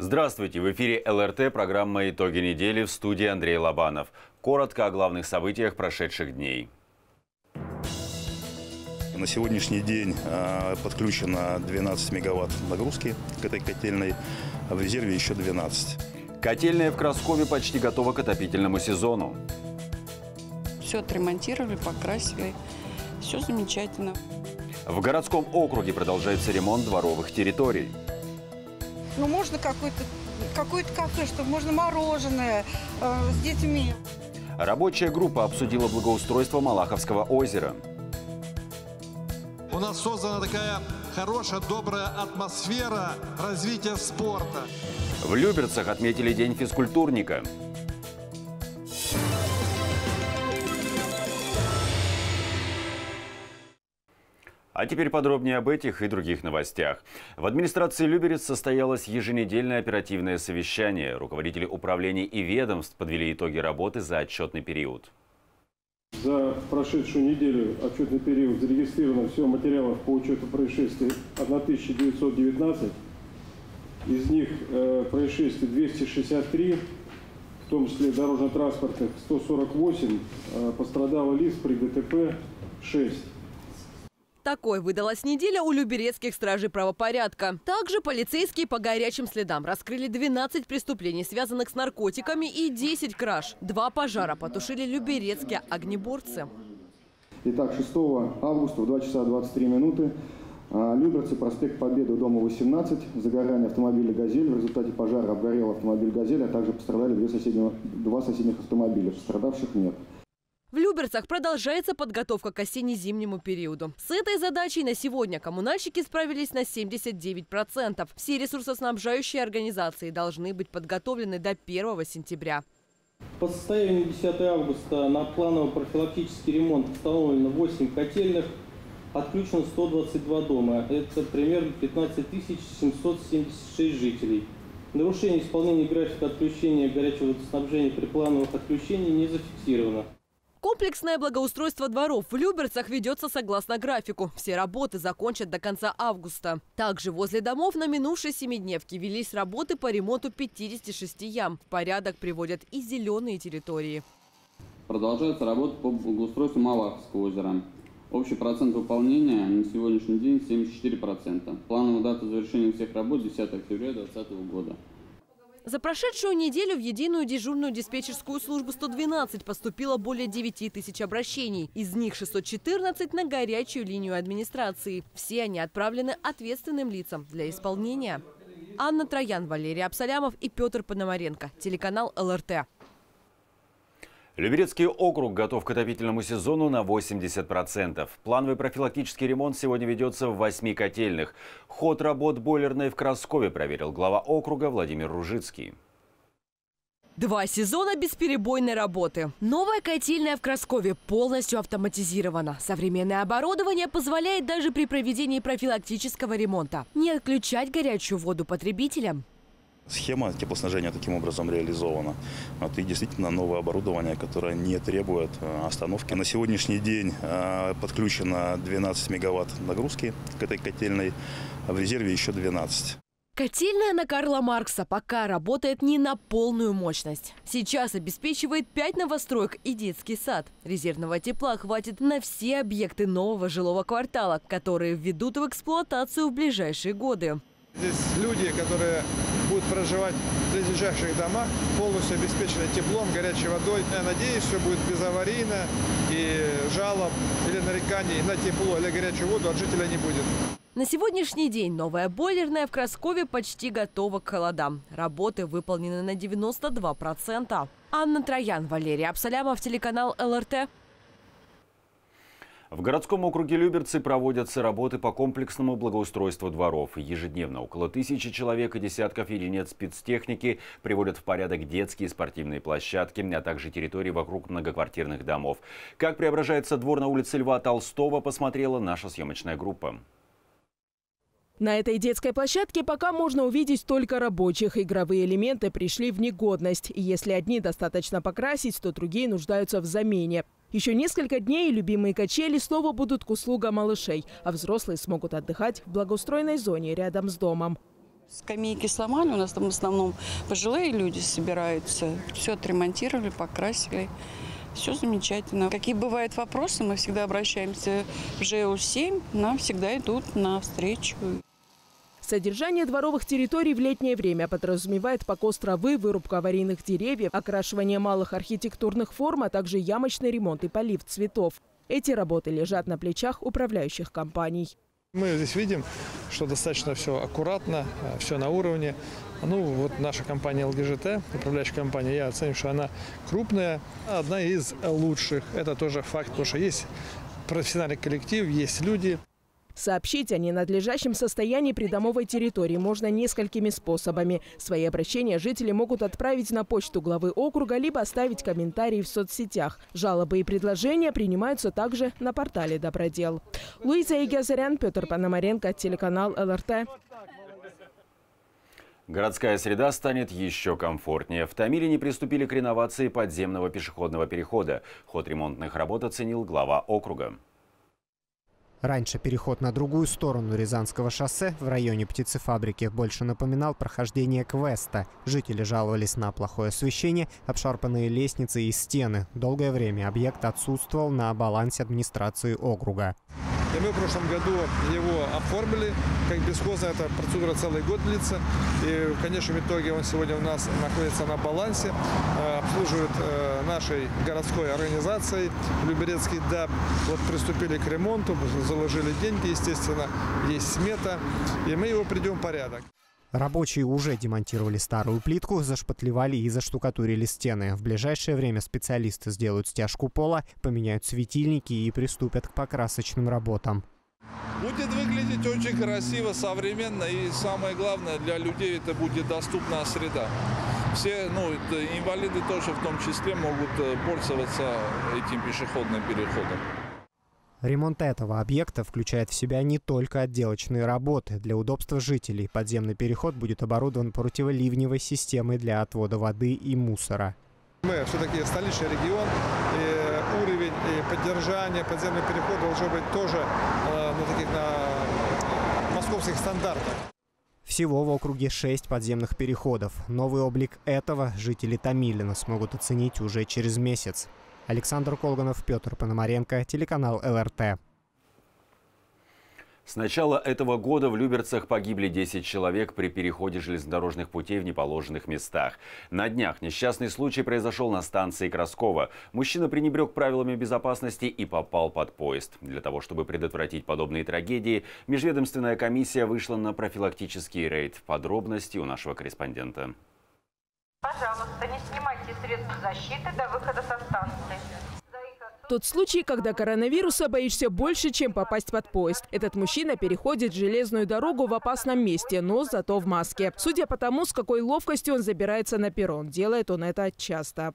Здравствуйте! В эфире ЛРТ, программа «Итоги недели», в студии Андрей Лобанов. Коротко о главных событиях прошедших дней. На сегодняшний день подключено 12 мегаватт нагрузки к этой котельной, а в резерве еще 12. Котельная в Краскове почти готова к отопительному сезону. Все отремонтировали, покрасили. Все замечательно. В городском округе продолжается ремонт дворовых территорий. Ну, можно какое-то кафе, чтобы можно мороженое с детьми. Рабочая группа обсудила благоустройство Малаховского озера. У нас создана такая хорошая, добрая атмосфера развития спорта. В Люберцах отметили День физкультурника. А теперь подробнее об этих и других новостях. В администрации Люберец состоялось еженедельное оперативное совещание. Руководители управлений и ведомств подвели итоги работы за отчетный период. За прошедшую неделю отчетный период зарегистрировано всего материалов по учету происшествий 1919. Из них происшествий 263, в том числе дорожно-транспортных 148, пострадало лиц при ДТП 6. Такой выдалась неделя у люберецких стражей правопорядка. Также полицейские по горячим следам раскрыли 12 преступлений, связанных с наркотиками, и 10 краж. 2 пожара потушили люберецкие огнеборцы. Итак, 6 августа в 2 часа 23 минуты Люберцы, проспект Победы, дома 18, загорание автомобиля «Газель». В результате пожара обгорел автомобиль «Газель», а также пострадали два соседних автомобиля. Пострадавших нет. В Люберцах продолжается подготовка к осенне-зимнему периоду. С этой задачей на сегодня коммунальщики справились на 79%. Все ресурсоснабжающие организации должны быть подготовлены до 1 сентября. По состоянию 10 августа на планово-профилактический ремонт установлено 8 котельных, отключено 122 дома. Это примерно 15 776 жителей. Нарушение исполнения графика отключения горячего водоснабжения при плановых отключениях не зафиксировано. Комплексное благоустройство дворов в Люберцах ведется согласно графику. Все работы закончат до конца августа. Также возле домов на минувшей семидневке велись работы по ремонту 56 ям. В порядок приводят и зеленые территории. Продолжается работа по благоустройству Малаховского озера. Общий процент выполнения на сегодняшний день 74%. Плановая дата завершения всех работ 10 октября 2020 года. За прошедшую неделю в единую дежурную диспетчерскую службу 112 поступило более 9 тысяч обращений. Из них 614 на горячую линию администрации. Все они отправлены ответственным лицам для исполнения. Анна Троян, Валерий Абсалямов и Петр Пономаренко. Телеканал ЛРТ. Люберецкий округ готов к отопительному сезону на 80%. Плановый профилактический ремонт сегодня ведется в 8 котельных. Ход работ бойлерной в Краскове проверил глава округа Владимир Ружицкий. 2 сезона бесперебойной работы. Новая котельная в Краскове полностью автоматизирована. Современное оборудование позволяет даже при проведении профилактического ремонта не отключать горячую воду потребителям. Схема теплоснабжения таким образом реализована. И действительно новое оборудование, которое не требует остановки. На сегодняшний день подключено 12 мегаватт нагрузки к этой котельной, а в резерве еще 12. Котельная на Карла Маркса пока работает не на полную мощность. Сейчас обеспечивает 5 новостроек и детский сад. Резервного тепла хватит на все объекты нового жилого квартала, которые введут в эксплуатацию в ближайшие годы. Здесь люди, которые будут проживать в близлежащих домах, полностью обеспечены теплом, горячей водой. Я надеюсь, все будет безаварийно и жалоб или нареканий на тепло или горячую воду от жителя не будет. На сегодняшний день новая бойлерная в Краскове почти готова к холодам. Работы выполнены на 92%. Анна Троян, Валерий Абсалямов, телеканал ЛРТ. В городском округе Люберцы проводятся работы по комплексному благоустройству дворов. Ежедневно около 1000 человек и десятков единиц спецтехники приводят в порядок детские и спортивные площадки, а также территории вокруг многоквартирных домов. Как преображается двор на улице Льва Толстого, посмотрела наша съемочная группа. На этой детской площадке пока можно увидеть только рабочих. Игровые элементы пришли в негодность. И если одни достаточно покрасить, то другие нуждаются в замене. Еще несколько дней любимые качели снова будут к услугам малышей, а взрослые смогут отдыхать в благоустроенной зоне рядом с домом. Скамейки сломали, у нас там в основном пожилые люди собираются. Все отремонтировали, покрасили. Все замечательно. Какие бывают вопросы, мы всегда обращаемся в ЖЭУ-7, нам всегда идут навстречу. Содержание дворовых территорий в летнее время подразумевает покос травы, вырубку аварийных деревьев, окрашивание малых архитектурных форм, а также ямочный ремонт и полив цветов. Эти работы лежат на плечах управляющих компаний. Мы здесь видим, что достаточно все аккуратно, все на уровне. Ну, вот наша компания ЛГЖТ, управляющая компания, я оцениваю, что она крупная, одна из лучших. Это тоже факт, потому что есть профессиональный коллектив, есть люди. Сообщить о ненадлежащем состоянии придомовой территории можно несколькими способами. Свои обращения жители могут отправить на почту главы округа, либо оставить комментарии в соцсетях. Жалобы и предложения принимаются также на портале «Добродел». Луиза Игазарян, Петр Пономаренко, телеканал ЛРТ. Городская среда станет еще комфортнее. В Томиле не приступили к реновации подземного пешеходного перехода. Ход ремонтных работ оценил глава округа. Раньше переход на другую сторону Рязанского шоссе в районе птицефабрики больше напоминал прохождение квеста. Жители жаловались на плохое освещение, обшарпанные лестницы и стены. Долгое время объект отсутствовал на балансе администрации округа. И мы в прошлом году его оформили, как бесхозно, эта процедура целый год длится. И в конечном итоге он сегодня у нас находится на балансе, обслуживает нашей городской организацией Люберецкий ДАБ. Вот приступили к ремонту, заложили деньги, естественно, есть смета, и мы его приведем в порядок. Рабочие уже демонтировали старую плитку, зашпатлевали и заштукатурили стены. В ближайшее время специалисты сделают стяжку пола, поменяют светильники и приступят к покрасочным работам. Будет выглядеть очень красиво, современно, и самое главное, для людей это будет доступная среда. Все, инвалиды тоже в том числе могут пользоваться этим пешеходным переходом. Ремонт этого объекта включает в себя не только отделочные работы. Для удобства жителей подземный переход будет оборудован противоливневой системой для отвода воды и мусора. Мы все-таки столичный регион, и уровень и поддержания подземного перехода должен быть тоже на московских стандартах. Всего в округе 6 подземных переходов. Новый облик этого жители Томилина смогут оценить уже через месяц. Александр Колганов, Петр Пономаренко, телеканал ЛРТ. С начала этого года в Люберцах погибли 10 человек при переходе железнодорожных путей в неположенных местах. На днях несчастный случай произошел на станции Краскова. Мужчина пренебрег правилами безопасности и попал под поезд. Для того, чтобы предотвратить подобные трагедии, межведомственная комиссия вышла на профилактический рейд. Подробности у нашего корреспондента. Пожалуйста, не снимайте средства защиты до выхода со станции. Тот случай, когда коронавируса боишься больше, чем попасть под поезд. Этот мужчина переходит железную дорогу в опасном месте, но зато в маске. Судя по тому, с какой ловкостью он забирается на перрон, делает он это часто.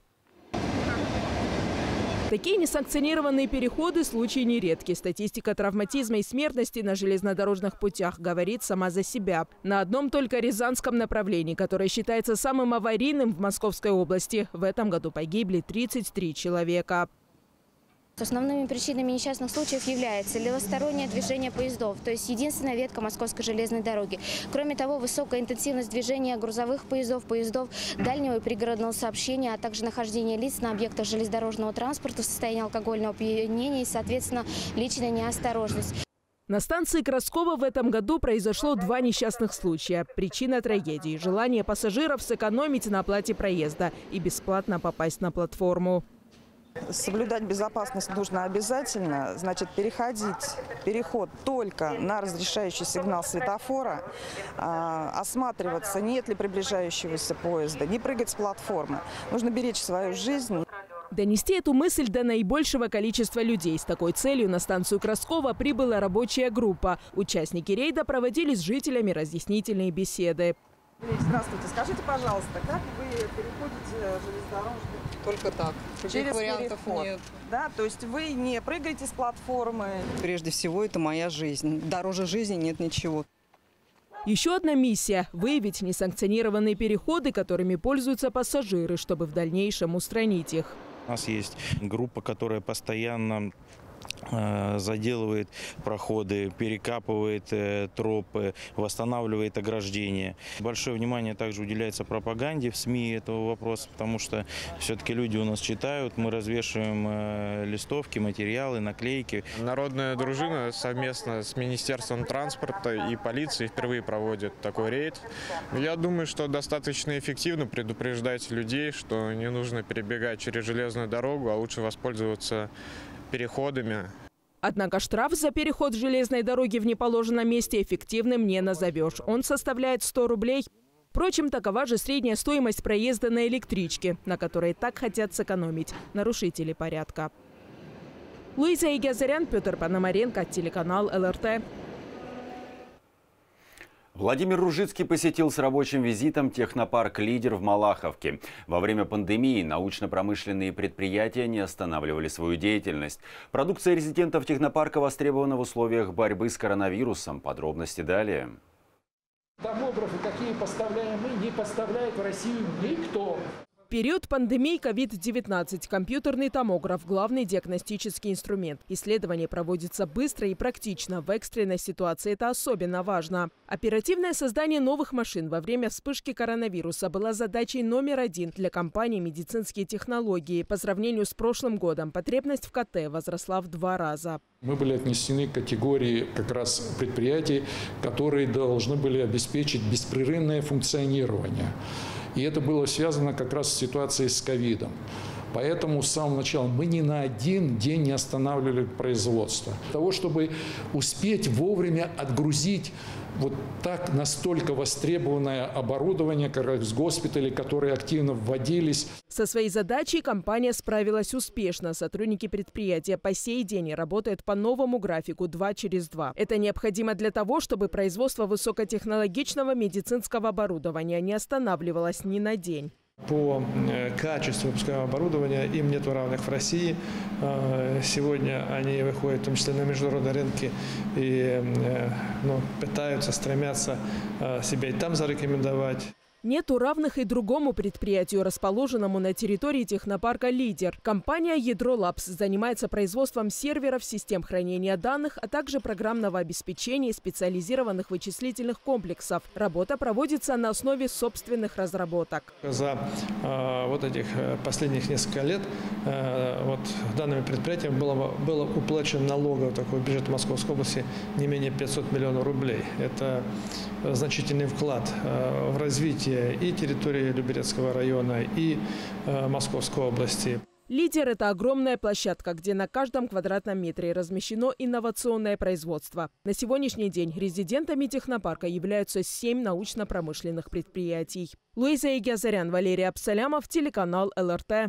Такие несанкционированные переходы – случаи нередки. Статистика травматизма и смертности на железнодорожных путях говорит сама за себя. На одном только Рязанском направлении, которое считается самым аварийным в Московской области, в этом году погибли 33 человека. Основными причинами несчастных случаев является левостороннее движение поездов, то есть единственная ветка Московской железной дороги. Кроме того, высокая интенсивность движения грузовых поездов, дальнего и пригородного сообщения, а также нахождение лиц на объектах железнодорожного транспорта в состоянии алкогольного опьянения и, соответственно, личная неосторожность. На станции Краскова в этом году произошло 2 несчастных случая. Причина трагедии – желание пассажиров сэкономить на оплате проезда и бесплатно попасть на платформу. Соблюдать безопасность нужно обязательно. Значит, переход только на разрешающий сигнал светофора, осматриваться, нет ли приближающегося поезда, не прыгать с платформы. Нужно беречь свою жизнь. Донести эту мысль до наибольшего количества людей. С такой целью на станцию Краскова прибыла рабочая группа. Участники рейда проводили с жителями разъяснительные беседы. Здравствуйте. Скажите, пожалуйста, как вы переходите железнодорожный? Только так. Через вариантов переход. Нет. Да, то есть вы не прыгаете с платформы? Прежде всего, это моя жизнь. Дороже жизни нет ничего. Еще одна миссия – выявить несанкционированные переходы, которыми пользуются пассажиры, чтобы в дальнейшем устранить их. У нас есть группа, которая постоянно заделывает проходы, перекапывает тропы, восстанавливает ограждения. Большое внимание также уделяется пропаганде в СМИ этого вопроса, потому что все-таки люди у нас читают, мы развешиваем листовки, материалы, наклейки. Народная дружина совместно с Министерством транспорта и полицией впервые проводит такой рейд. Я думаю, что достаточно эффективно предупреждать людей, что не нужно перебегать через железную дорогу, а лучше воспользоваться переходами. Однако штраф за переход железной дороги в неположенном месте эффективным не назовешь. Он составляет 100 рублей. Впрочем, такова же средняя стоимость проезда на электричке, на которой так хотят сэкономить нарушители порядка. Луиза Игазарян, Петр Пономаренко, телеканал ЛРТ. Владимир Ружицкий посетил с рабочим визитом технопарк «Лидер» в Малаховке. Во время пандемии научно-промышленные предприятия не останавливали свою деятельность. Продукция резидентов технопарка востребована в условиях борьбы с коронавирусом. Подробности далее. Томографы, какие поставляем мы, не поставляет в Россию никто. В период пандемии COVID-19 компьютерный томограф – главный диагностический инструмент. Исследование проводится быстро и практично. В экстренной ситуации это особенно важно. Оперативное создание новых машин во время вспышки коронавируса было задачей номер один для компании «Медицинские технологии». По сравнению с прошлым годом потребность в КТ возросла в 2 раза. Мы были отнесены к категории как раз предприятий, которые должны были обеспечить беспрерывное функционирование. И это было связано как раз с ситуацией с ковидом. Поэтому с самого начала мы ни на один день не останавливали производство. Для того, чтобы успеть вовремя отгрузить вот так настолько востребованное оборудование, как из госпиталей, которые активно вводились. Со своей задачей компания справилась успешно. Сотрудники предприятия по сей день работают по новому графику 2 через 2. Это необходимо для того, чтобы производство высокотехнологичного медицинского оборудования не останавливалось ни на день. По качеству выпускаемого оборудования им нет равных в России. Сегодня они выходят в том числе на международные рынки и пытаются, стремятся себя и там зарекомендовать. Нету равных и другому предприятию, расположенному на территории технопарка «Лидер». Компания «Ядро Лабс» занимается производством серверов, систем хранения данных, а также программного обеспечения и специализированных вычислительных комплексов. Работа проводится на основе собственных разработок. За вот этих последних несколько лет данными предприятиями было уплачено налогов такого бюджета Московской области не менее 500 миллионов рублей. Это значительный вклад в развитие и территории Люберецкого района, и Московской области. «Лидер» – это огромная площадка, где на каждом квадратном метре размещено инновационное производство. На сегодняшний день резидентами технопарка являются 7 научно-промышленных предприятий. Луиза Игазарян, Валерий Абсалямов, телеканал ЛРТ.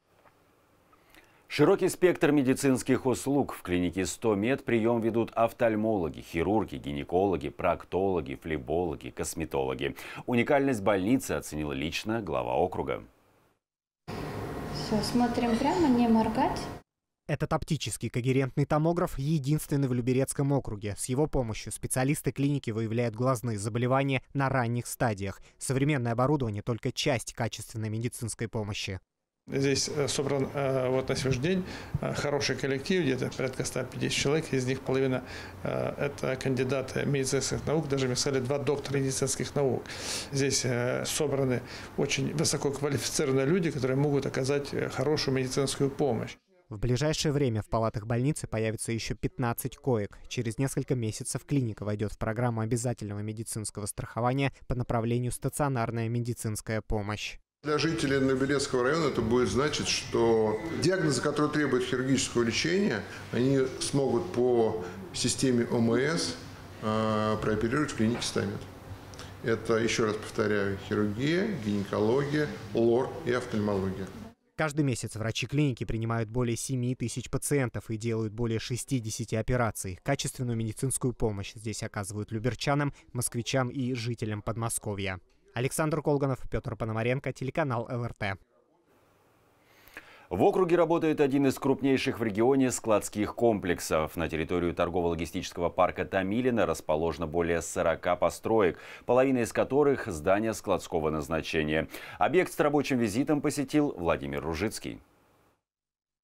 Широкий спектр медицинских услуг. В клинике 100 Мед прием ведут офтальмологи, хирурги, гинекологи, проктологи, флебологи, косметологи. Уникальность больницы оценила лично глава округа. Все, смотрим прямо, не моргать. Этот оптический когерентный томограф единственный в Люберецком округе. С его помощью специалисты клиники выявляют глазные заболевания на ранних стадиях. Современное оборудование – только часть качественной медицинской помощи. Здесь собран на сегодняшний день хороший коллектив, где-то порядка 150 человек, из них половина это кандидаты медицинских наук, даже мы сказали 2 доктора медицинских наук. Здесь собраны очень высококвалифицированные люди, которые могут оказать хорошую медицинскую помощь. В ближайшее время в палатах больницы появится еще 15 коек. Через несколько месяцев клиника войдет в программу обязательного медицинского страхования по направлению стационарная медицинская помощь. Для жителей Люберецкого района это будет значить, что диагнозы, которые требуют хирургического лечения, они смогут по системе ОМС прооперировать в клинике 100 Мед. Это, еще раз повторяю, хирургия, гинекология, лор и офтальмология. Каждый месяц врачи клиники принимают более 7 тысяч пациентов и делают более 60 операций. Качественную медицинскую помощь здесь оказывают люберчанам, москвичам и жителям Подмосковья. Александр Колганов, Петр Пономаренко, телеканал ЛРТ. В округе работает один из крупнейших в регионе складских комплексов. На территорию торгово-логистического парка Томилино расположено более 40 построек, половина из которых – здания складского назначения. Объект с рабочим визитом посетил Владимир Ружицкий.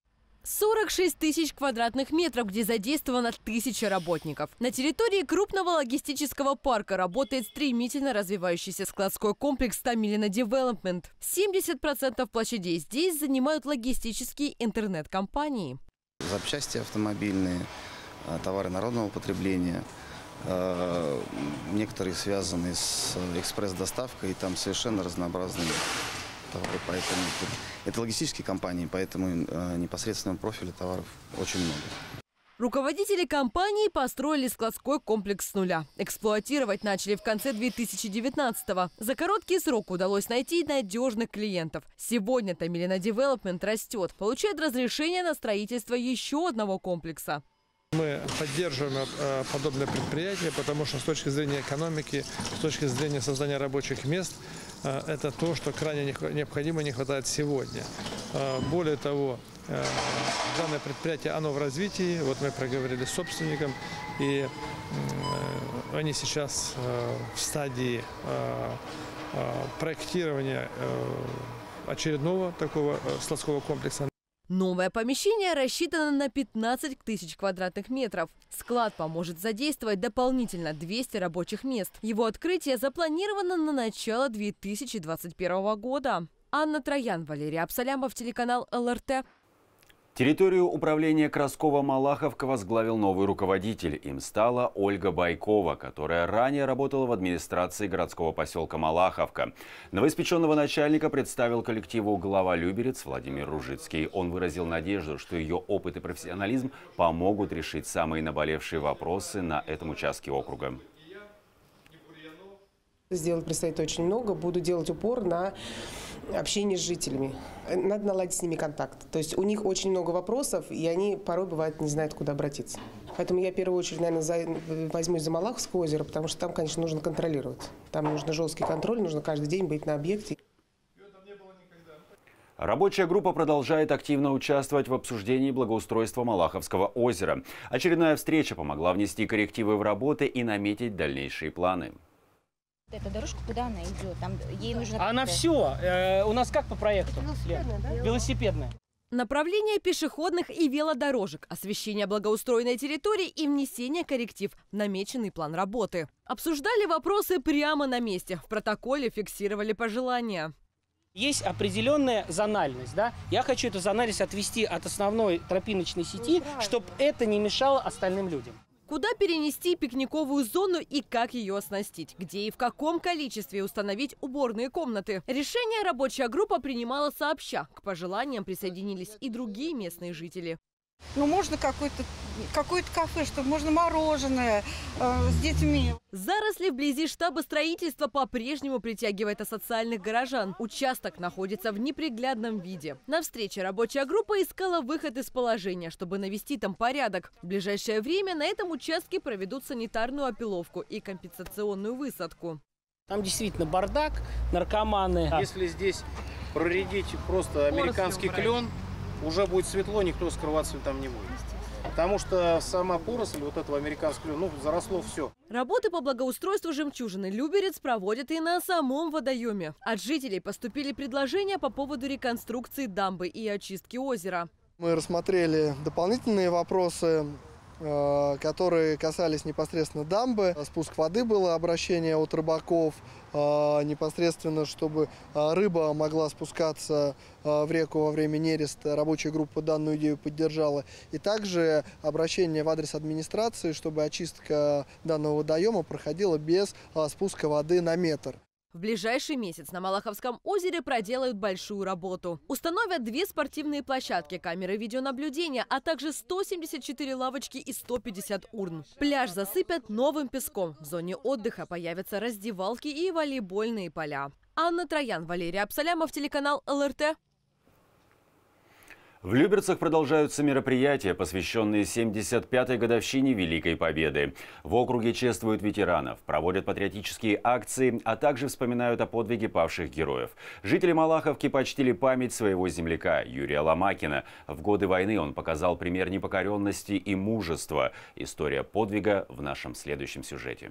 46 тысяч квадратных метров, где задействовано 1000 работников. На территории крупного логистического парка работает стремительно развивающийся складской комплекс Tamilina Development. 70% площадей здесь занимают логистические интернет-компании. Запчасти автомобильные, товары народного потребления, некоторые связаны с экспресс-доставкой, и там совершенно разнообразные товары. Поэтому это логистические компании, поэтому непосредственного профиля товаров очень много. Руководители компании построили складской комплекс с нуля. Эксплуатировать начали в конце 2019-го. За короткий срок удалось найти надежных клиентов. Сегодня Tamilina Development растет, получает разрешение на строительство еще одного комплекса. Мы поддерживаем подобное предприятие, потому что с точки зрения экономики, с точки зрения создания рабочих мест, это то, что крайне необходимо, не хватает сегодня. Более того, данное предприятие, оно в развитии. Вот мы проговорили с собственником, и они сейчас в стадии проектирования очередного такого складского комплекса. Новое помещение рассчитано на 15 тысяч квадратных метров. Склад поможет задействовать дополнительно 200 рабочих мест. Его открытие запланировано на начало 2021 года. Анна Троян, Валерий Абсалямов, телеканал ЛРТ. Территорию управления Краскова-Малаховка возглавил новый руководитель. Им стала Ольга Байкова, которая ранее работала в администрации городского поселка Малаховка. Новоиспеченного начальника представил коллективу глава Люберец Владимир Ружицкий. Он выразил надежду, что ее опыт и профессионализм помогут решить самые наболевшие вопросы на этом участке округа. Сделать предстоит очень много. Буду делать упор на общение с жителями. Надо наладить с ними контакт. То есть у них очень много вопросов, и они порой, бывает, не знают, куда обратиться. Поэтому я в первую очередь, наверное, возьмусь за Малаховское озеро, потому что там, конечно, нужно контролировать. Там нужно жесткий контроль, нужно каждый день быть на объекте. Рабочая группа продолжает активно участвовать в обсуждении благоустройства Малаховского озера. Очередная встреча помогла внести коррективы в работы и наметить дальнейшие планы. Эта дорожка, куда она идет? Там ей нужно... Она все. У нас как по проекту? Велосипедная, да? Велосипедная. Направление пешеходных и велодорожек, освещение благоустроенной территории и внесение корректив в намеченный план работы. Обсуждали вопросы прямо на месте. В протоколе фиксировали пожелания. Есть определенная зональность, да? Я хочу эту зональность отвести от основной тропиночной сети, чтобы это не мешало остальным людям. Куда перенести пикниковую зону и как ее оснастить? Где и в каком количестве установить уборные комнаты? Решение рабочая группа принимала сообща. К пожеланиям присоединились и другие местные жители. Ну, можно какое-то кафе, чтобы можно мороженое с детьми. Заросли вблизи штаба строительства по-прежнему притягивает асоциальных горожан. Участок находится в неприглядном виде. На встрече рабочая группа искала выход из положения, чтобы навести там порядок. В ближайшее время на этом участке проведут санитарную опиловку и компенсационную высадку. Там действительно бардак, наркоманы. Если здесь проредить просто американский клен, уже будет светло, никто скрываться там не будет. Потому что сама поросль вот этого американского клена, заросло все. Работы по благоустройству жемчужины Люберец проводят и на самом водоеме. От жителей поступили предложения по поводу реконструкции дамбы и очистки озера. Мы рассмотрели дополнительные вопросы, которые касались непосредственно дамбы. Спуск воды было, обращение от рыбаков, непосредственно, чтобы рыба могла спускаться в реку во время нереста. Рабочая группа данную идею поддержала. И также обращение в адрес администрации, чтобы очистка данного водоема проходила без спуска воды на метр. В ближайший месяц на Малаховском озере проделают большую работу. Установят 2 спортивные площадки, камеры видеонаблюдения, а также 174 лавочки и 150 урн. Пляж засыпят новым песком. В зоне отдыха появятся раздевалки и волейбольные поля. Анна Троян, Валерий Абсалямов, телеканал ЛРТ. В Люберцах продолжаются мероприятия, посвященные 75-й годовщине Великой Победы. В округе чествуют ветеранов, проводят патриотические акции, а также вспоминают о подвиге павших героев. Жители Малаховки почтили память своего земляка Юрия Ломакина. В годы войны он показал пример непокоренности и мужества. История подвига в нашем следующем сюжете.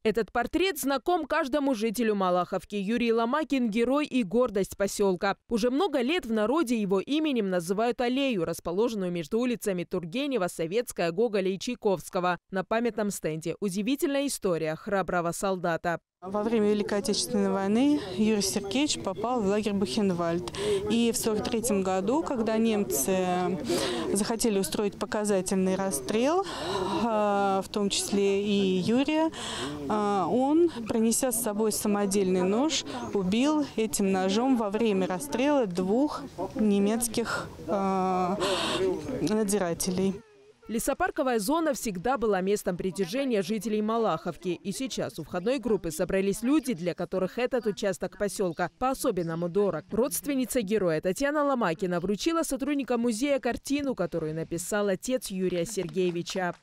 Этот портрет знаком каждому жителю Малаховки. Юрий Ломакин – герой и гордость поселка. Уже много лет в народе его именем называют аллею, расположенную между улицами Тургенева, Советская, Гоголя и Чайковского. На памятном стенде удивительная история храброго солдата. Во время Великой Отечественной войны Юрий Сергеевич попал в лагерь Бухенвальд. И в 1943 году, когда немцы захотели устроить показательный расстрел, в том числе и Юрия, он, принеся с собой самодельный нож, убил этим ножом во время расстрела 2 немецких надзирателей. Лесопарковая зона всегда была местом притяжения жителей Малаховки. И сейчас у входной группы собрались люди, для которых этот участок поселка по-особенному дорог. Родственница героя Татьяна Ломакина вручила сотрудникам музея картину, которую написал отец Юрия Сергеевича.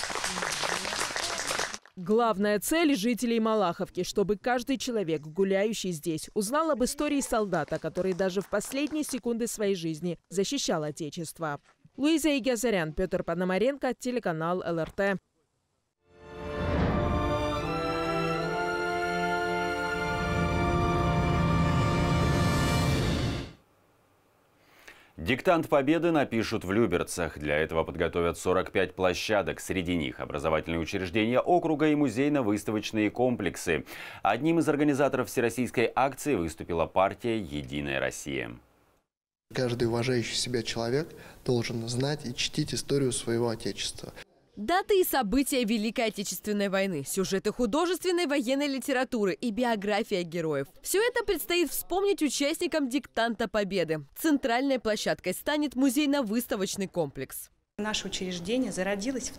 Главная цель жителей Малаховки, чтобы каждый человек, гуляющий здесь, узнал об истории солдата, который даже в последние секунды своей жизни защищал Отечество. Луиза Игазарян, Петр Пономаренко, телеканал ЛРТ. Диктант Победы напишут в Люберцах. Для этого подготовят 45 площадок. Среди них образовательные учреждения округа и музейно-выставочные комплексы. Одним из организаторов всероссийской акции выступила партия «Единая Россия». Каждый уважающий себя человек должен знать и чтить историю своего Отечества. Даты и события Великой Отечественной войны, сюжеты художественной военной литературы и биография героев. Все это предстоит вспомнить участникам диктанта Победы. Центральной площадкой станет музейно-выставочный комплекс. Наше учреждение зародилось в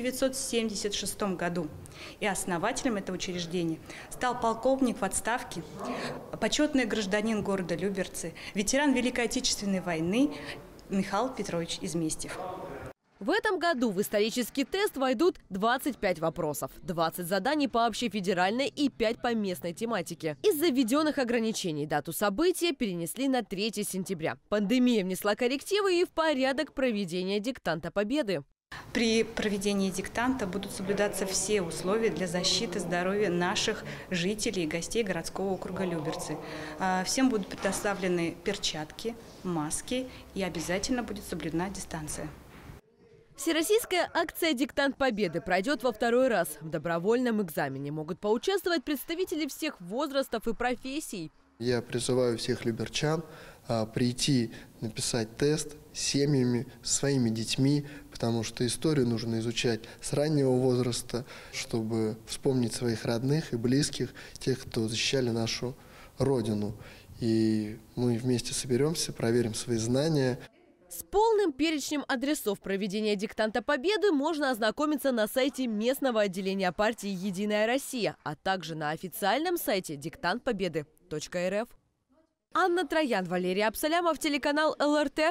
1976 году. И основателем этого учреждения стал полковник в отставке, почетный гражданин города Люберцы, ветеран Великой Отечественной войны Михаил Петрович Изместьев. В этом году в исторический тест войдут 25 вопросов, 20 заданий по общефедеральной и 5 по местной тематике. Из-за введенных ограничений дату события перенесли на 3 сентября. Пандемия внесла коррективы и в порядок проведения диктанта Победы. При проведении диктанта будут соблюдаться все условия для защиты здоровья наших жителей и гостей городского округа Люберцы. Всем будут предоставлены перчатки, маски и обязательно будет соблюдена дистанция. Всероссийская акция «Диктант Победы» пройдет во 2-й раз. В добровольном экзамене могут поучаствовать представители всех возрастов и профессий. Я призываю всех люберчан прийти, написать тест с семьями, со своими детьми, потому что историю нужно изучать с раннего возраста, чтобы вспомнить своих родных и близких, тех, кто защищали нашу Родину. И мы вместе соберемся, проверим свои знания. С полным перечнем адресов проведения диктанта Победы можно ознакомиться на сайте местного отделения партии «Единая Россия», а также на официальном сайте диктантпобеды.рф. Анна Троян, Валерий Абсалямов, телеканал ЛРТ.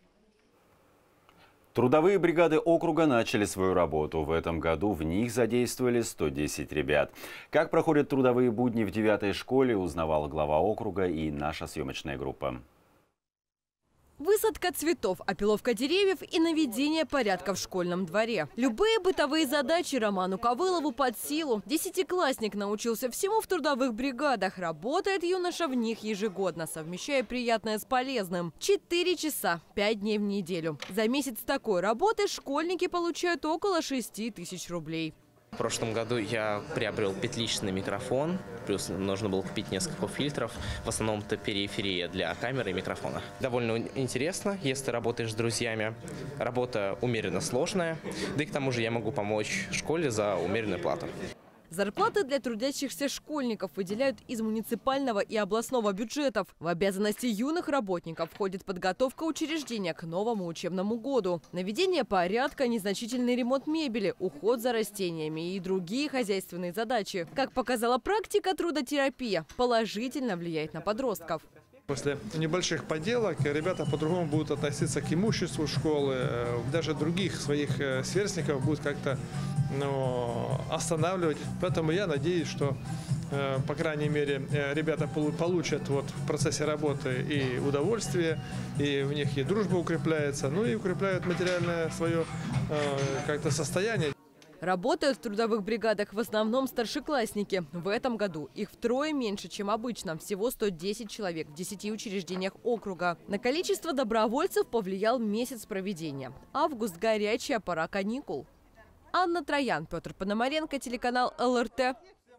Трудовые бригады округа начали свою работу. В этом году в них задействовали 110 ребят. Как проходят трудовые будни в 9-й школе, узнавал глава округа и наша съемочная группа. Высадка цветов, опиловка деревьев и наведение порядка в школьном дворе. Любые бытовые задачи Роману Ковылову под силу. 10-классник научился всему в трудовых бригадах. Работает юноша в них ежегодно, совмещая приятное с полезным. 4 часа, 5 дней в неделю. За месяц такой работы школьники получают около 6 тысяч рублей. В прошлом году я приобрел петличный микрофон, плюс нужно было купить несколько фильтров. В основном это периферия для камеры и микрофона. Довольно интересно, если ты работаешь с друзьями. Работа умеренно сложная, да и к тому же я могу помочь школе за умеренную плату. Зарплаты для трудящихся школьников выделяют из муниципального и областного бюджетов. В обязанности юных работников входит подготовка учреждения к новому учебному году, наведение порядка, незначительный ремонт мебели, уход за растениями и другие хозяйственные задачи. Как показала практика, трудотерапия положительно влияет на подростков. После небольших поделок ребята по-другому будут относиться к имуществу школы, даже других своих сверстников будут как-то останавливать. Поэтому я надеюсь, что, по крайней мере, ребята получат в процессе работы и удовольствие, и в них и дружба укрепляется, ну и укрепляют материальное свое как-то состояние. Работают в трудовых бригадах в основном старшеклассники. В этом году их втрое меньше, чем обычно. Всего 110 человек в 10 учреждениях округа. На количество добровольцев повлиял месяц проведения. Август – горячая пора каникул. Анна Троян, Петр Пономаренко, телеканал ЛРТ.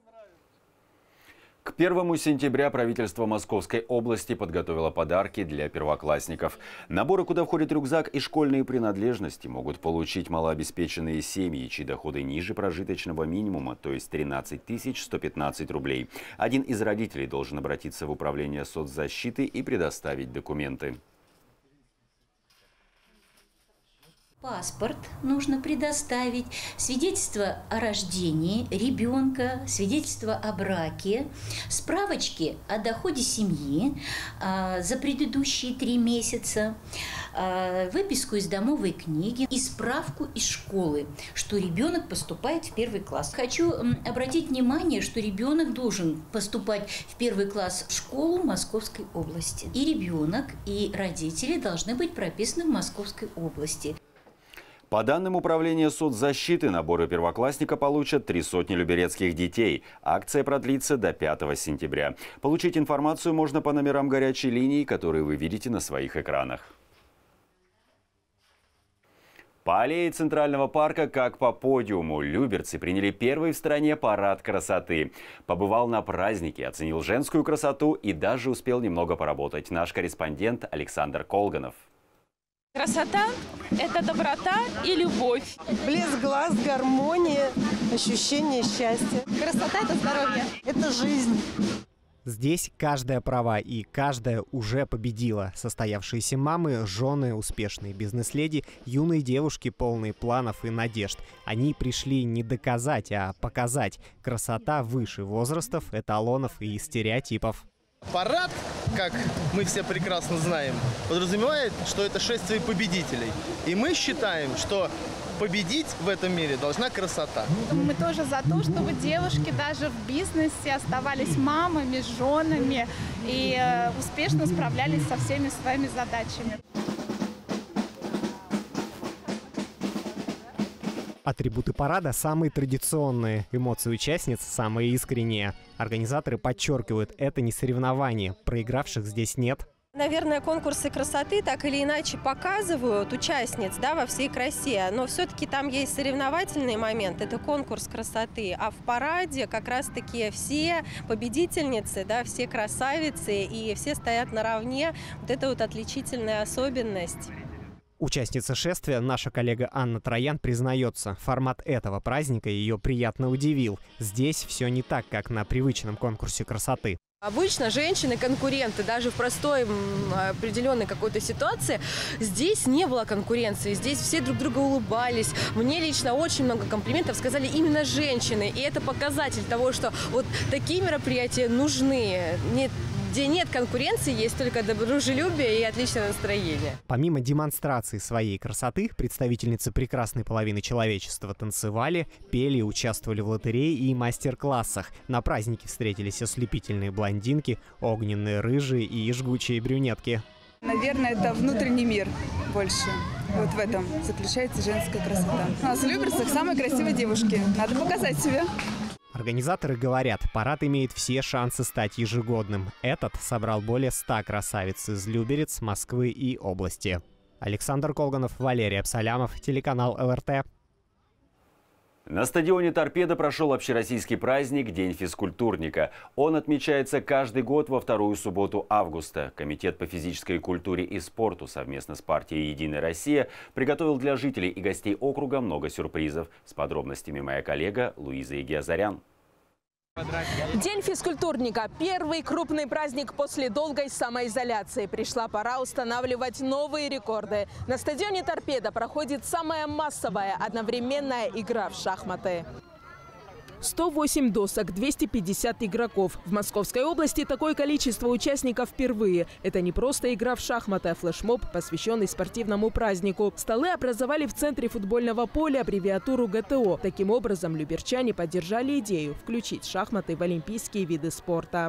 К 1 сентября правительство Московской области подготовило подарки для первоклассников. Наборы, куда входит рюкзак и школьные принадлежности, могут получить малообеспеченные семьи, чьи доходы ниже прожиточного минимума, то есть 13 115 рублей. Один из родителей должен обратиться в управление соцзащиты и предоставить документы. Паспорт нужно предоставить, свидетельство о рождении ребенка, свидетельство о браке, справочки о доходе семьи за предыдущие 3 месяца, выписку из домовой книги и справку из школы, что ребенок поступает в 1 класс. Хочу обратить внимание, что ребенок должен поступать в 1 класс в школу Московской области. И ребенок, и родители должны быть прописаны в Московской области. По данным Управления соцзащиты, наборы первоклассника получат 300 люберецких детей. Акция продлится до 5 сентября. Получить информацию можно по номерам горячей линии, которые вы видите на своих экранах. По аллее Центрального парка, как по подиуму, люберцы приняли первый в стране парад красоты. Побывал на празднике, оценил женскую красоту и даже успел немного поработать наш корреспондент Александр Колганов. Красота – это доброта и любовь. Блеск глаз, гармония, ощущение счастья. Красота – это здоровье. Это жизнь. Здесь каждая права и каждая уже победила. Состоявшиеся мамы, жены, успешные бизнес-леди, юные девушки, полные планов и надежд. Они пришли не доказать, а показать. Красота выше возрастов, эталонов и стереотипов. Парад, как мы все прекрасно знаем, подразумевает, что это шествие победителей. И мы считаем, что победить в этом мире должна красота. Мы тоже за то, чтобы девушки даже в бизнесе оставались мамами, женами и успешно справлялись со всеми своими задачами. Атрибуты парада самые традиционные, эмоции участниц самые искренние. Организаторы подчеркивают, это не соревнование, проигравших здесь нет. Наверное, конкурсы красоты так или иначе показывают участниц, да, во всей красе, но все-таки там есть соревновательный момент, это конкурс красоты, а в параде как раз-таки все победительницы, да, все красавицы и все стоят наравне, вот это вот отличительная особенность. Участница шествия, наша коллега Анна Троян, признается, формат этого праздника ее приятно удивил. Здесь все не так, как на привычном конкурсе красоты. Обычно женщины-конкуренты, даже в простой определенной какой-то ситуации, здесь не было конкуренции, здесь все друг друга улыбались. Мне лично очень много комплиментов сказали именно женщины, и это показатель того, что вот такие мероприятия нужны. Где нет конкуренции, есть только дружелюбие и отличное настроение. Помимо демонстрации своей красоты, представительницы прекрасной половины человечества танцевали, пели, участвовали в лотерее и мастер-классах. На празднике встретились ослепительные блондинки, огненные рыжие и жгучие брюнетки. Наверное, это внутренний мир больше. Вот в этом заключается женская красота. У нас в Люберцах самые красивые девушки. Надо показать себя. Организаторы говорят, парад имеет все шансы стать ежегодным. Этот собрал более 100 красавиц из Люберец, Москвы и области. Александр Колганов, Валерий Абсалямов, телеканал ЛРТ. На стадионе «Торпедо» прошел общероссийский праздник «День физкультурника». Он отмечается каждый год во 2-ю субботу августа. Комитет по физической культуре и спорту совместно с партией «Единая Россия» приготовил для жителей и гостей округа много сюрпризов. С подробностями моя коллега Луиза Игиазарян. День физкультурника – первый крупный праздник после долгой самоизоляции. Пришла пора устанавливать новые рекорды. На стадионе «Торпедо» проходит самая массовая одновременная игра в шахматы. 108 досок, 250 игроков. В Московской области такое количество участников впервые. Это не просто игра в шахматы, а флешмоб, посвященный спортивному празднику. Столы образовали в центре футбольного поля аббревиатуру ГТО. Таким образом, люберчане поддержали идею включить шахматы в олимпийские виды спорта.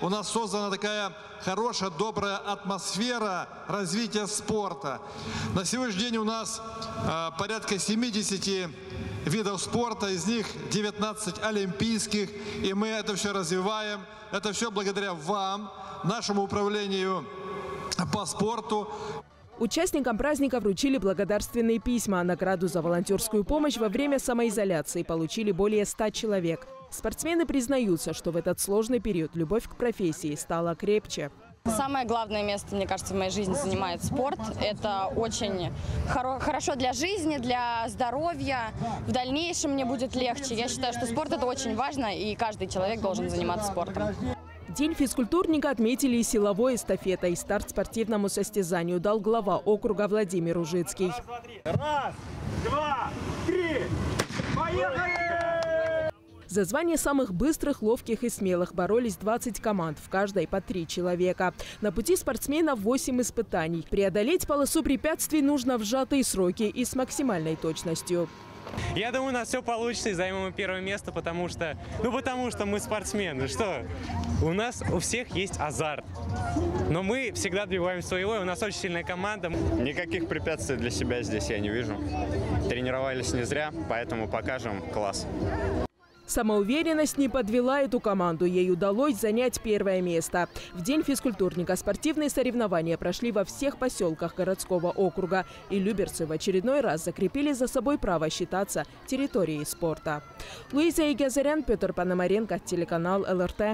у нас создана такая хорошая, добрая атмосфера развития спорта. На сегодняшний день у нас порядка 70 видов спорта, из них 19 олимпийских, и мы это все развиваем. Это все благодаря вам, нашему управлению по спорту. Участникам праздника вручили благодарственные письма. Награду за волонтерскую помощь во время самоизоляции получили более 100 человек. Спортсмены признаются, что в этот сложный период любовь к профессии стала крепче. Самое главное место, мне кажется, в моей жизни занимает спорт. Это очень хорошо для жизни, для здоровья. В дальнейшем мне будет легче. Я считаю, что спорт – это очень важно, и каждый человек должен заниматься спортом. День физкультурника отметили и силовой эстафетой. Старт спортивному состязанию дал глава округа Владимир Ужицкий. Раз, два, три, поехали! За звание самых быстрых, ловких и смелых боролись 20 команд, в каждой по 3 человека. На пути спортсменов 8 испытаний. Преодолеть полосу препятствий нужно в сжатые сроки и с максимальной точностью. Я думаю, у нас все получится и займем мы первое место, потому что мы спортсмены. Что? У нас у всех есть азарт. Но мы всегда добиваемся своего, и у нас очень сильная команда. Никаких препятствий для себя здесь я не вижу. Тренировались не зря, поэтому покажем класс. Самоуверенность не подвела эту команду. Ей удалось занять первое место. В день физкультурника спортивные соревнования прошли во всех поселках городского округа. И люберцы в очередной раз закрепили за собой право считаться территорией спорта. Луиза Игазарян, Петр Пономаренко, телеканал ЛРТ.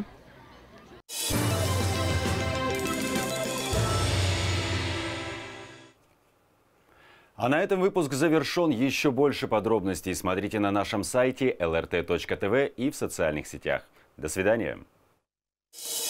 А на этом выпуск завершен. Еще больше подробностей смотрите на нашем сайте lrt.tv и в социальных сетях. До свидания.